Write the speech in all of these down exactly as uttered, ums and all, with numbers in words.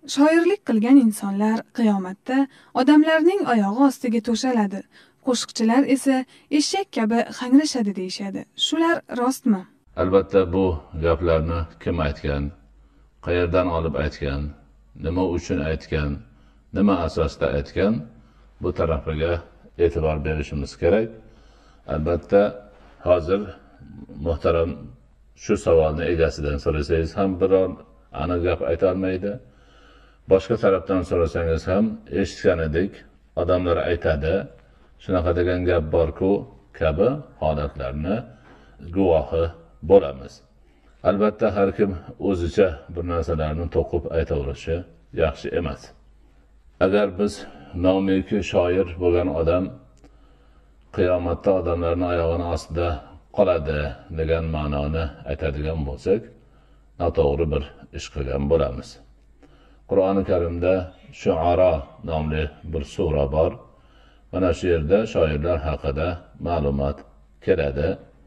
Shoirlik qilgan insonlar qiyomatda odamlarning oyog'i ostiga to'shaladi. Qo'shiqchilar esa eshak kabi hangrashadi deyshadi. Shular rostmi? Albatta bu gaplarni kim aytgan, qayerdan olib aytgan, nima uchun aytgan, nima asosda aytgan, bu tarafiga e'tibor berishimiz kerak. Albatta hozir muhtaram shu savolni egasidan so'rasangiz ham biror aniq gap ayta olmaydi. Boshqa tarafdan so'rasangiz ham eshitgan edik, odamlar aytadi, shunaqa degan gap bor-ku kabi holatlarni guvohi bo'lamiz. Albatta har kim o'zicha bir narsalarni to'qib aytaverishi yaxshi emas. Agar biz nomiki shoir bo'lgan odam qiyomatda odamlarning oyog'ini ostida qoladi degan ma'noni aytadigan bo'lsak, noto'g'ri bir ish qilgan bo'lamiz. Qur'oni Karimda Shu'ara nomli bir sura bor. Mana shu yerda shoirlar haqida ma'lumot keladi.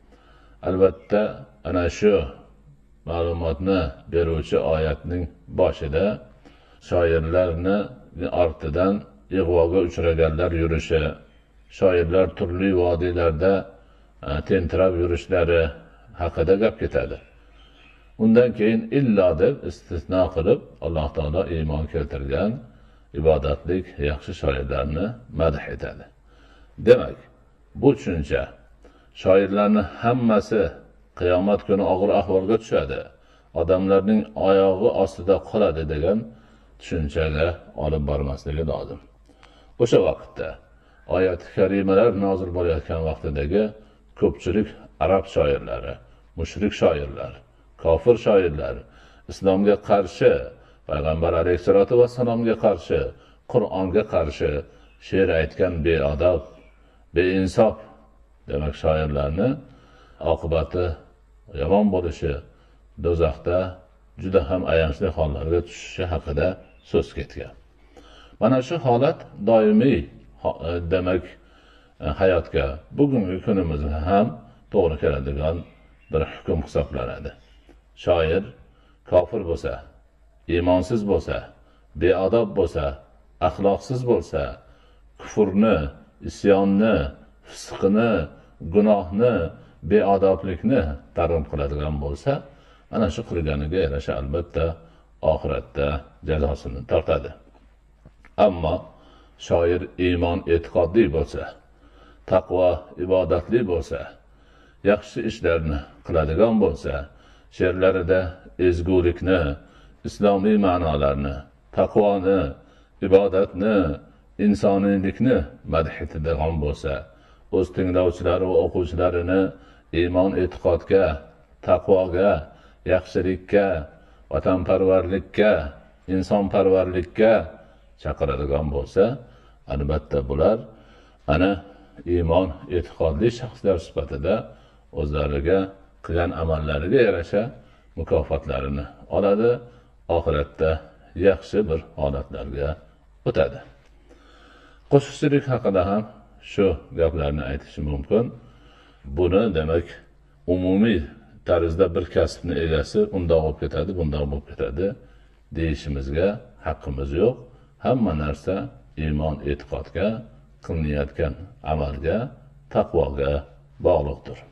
Albatta ana shu ma'lumotni beruvchi oyatning boshida shoirlarni ortidan ig'voga uchraganlar yurishi, shoirlar turli vodiylarda tentirab yurishlari haqida gap ketadi. Undan keyin illa deb istisno qilib Alloh taolo iymon keltirgan ibodatlik yaxshi shoirlarni madh etadi. Demak, bu tushuncha shoirlarning hammasi qiyomat kuni og'ir ahvolga tushadi, odamlarning oyog'i ostida qoladi degan tushunchaga olib bormasligi lozim. O'sha vaqtda oyat karimalar nozil bo'layotgan vaqtidagi ko'pchilik arab shoirlari, mushrik shoirlar, kofir shoirlar, islomga qarshi, payg'ambar alayhisolatu vassalomga qarshi, Qur'onga qarshi she'r aytgan beodob, beinsof demak shoirlarni oqibati yomon bo'lishi, do'zaxda juda ham ayanchli hollarga tushishi haqida so'z ketgan. Mana shu holat doimiy demak hayotga, bugungi kunimizga ham to'g'ri keladigan bir hukm hisoblanadi. Shoir kofir bo'lsa, iymonsiz bo'lsa, beodob bo'lsa, axloqsiz bo'lsa, kufrni, isyonni, fisqni, gunohni, beodoblikni targ'ib qiladigan bo'lsa, ana shu qilganiga yarasha albatta oxiratda jazosini tortadi. Ammo shoir iymon e'tiqodli bo'lsa, taqvo ibodatli bo'lsa, yaxshi ishlarni qiladigan bo'lsa, she'rlarida ezgulikni, islomiy ma'nolarni, taqvoni, ibodatni, insoniylikni madh etadigan bo'lsa, o'z tinglovchilari va o'quvchilarini iymon e'tiqodga, taqvoga, yaxshilikka, vatanparvarlikka, insonparvarlikka chaqiradigan bo'lsa, albatta bular ana iymon e'tiqodli shaxslar sifatida o'zlariga qilgan amallariga yarasha mukofotlarini oladi, oxiratda yaxshi bir holatlarga o'tadi. Qo'shiqchilik haqida ham shu gaplarni aytish mumkin. Buni demak umumiy tarzda bir kasbni egasi undoq bo'lib ketadi, bundoq bo'lib ketadi deyishimizga haqqimiz yo'q. Hamma narsa iymon e'tiqodga, qilinayotgan amalga, taqvoga bog'liqdir.